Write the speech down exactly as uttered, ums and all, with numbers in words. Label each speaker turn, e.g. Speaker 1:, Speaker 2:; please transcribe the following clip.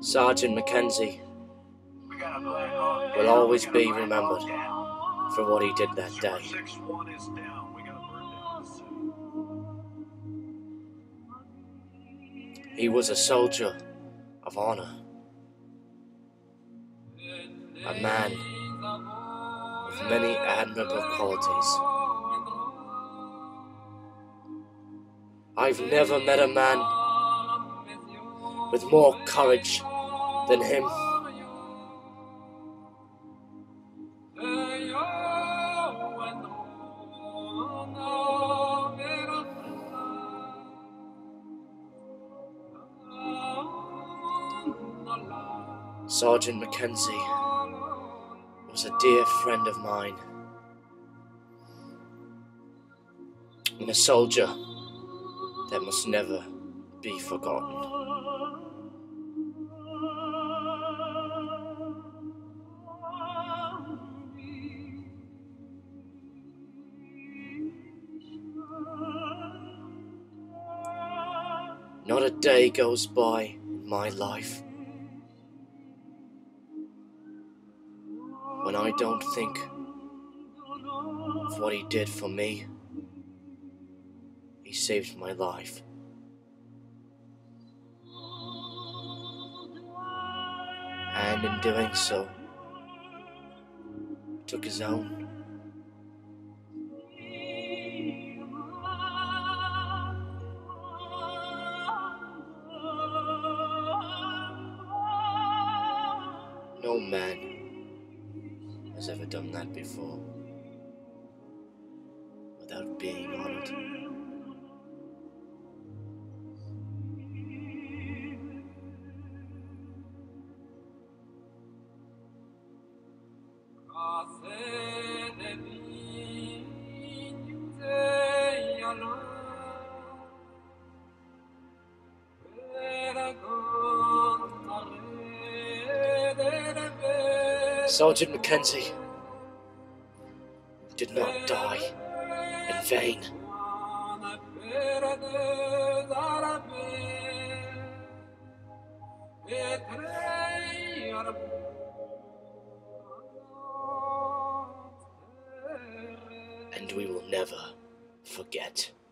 Speaker 1: Sergeant Mackenzie will always be remembered for what he did that day. He was a soldier of honor, a man with many admirable qualities. I've never met a man with more courage than him. Sergeant Mackenzie was a dear friend of mine, and a soldier that must never be forgotten. Not a day goes by in my life when I don't think of what he did for me. He saved my life. And in doing so, took his own. No man has ever done that before without being honored. Sergeant Mackenzie did not die in vain. And we will never forget.